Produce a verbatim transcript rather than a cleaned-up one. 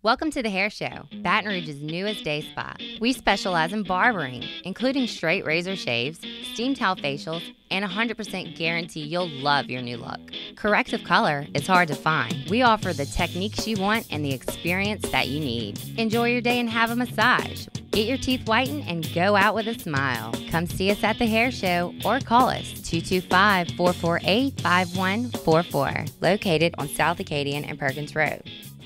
Welcome to the Hair Show, Baton Rouge's newest day spa. We specialize in barbering, including straight razor shaves, steam towel facials, and one hundred percent guarantee you'll love your new look. Corrective color is hard to find. We offer the techniques you want and the experience that you need. Enjoy your day and have a massage. Get your teeth whitened and go out with a smile. Come see us at the Hair Show or call us two two five, four four eight, five one four four, located on South Acadian and Perkins Road.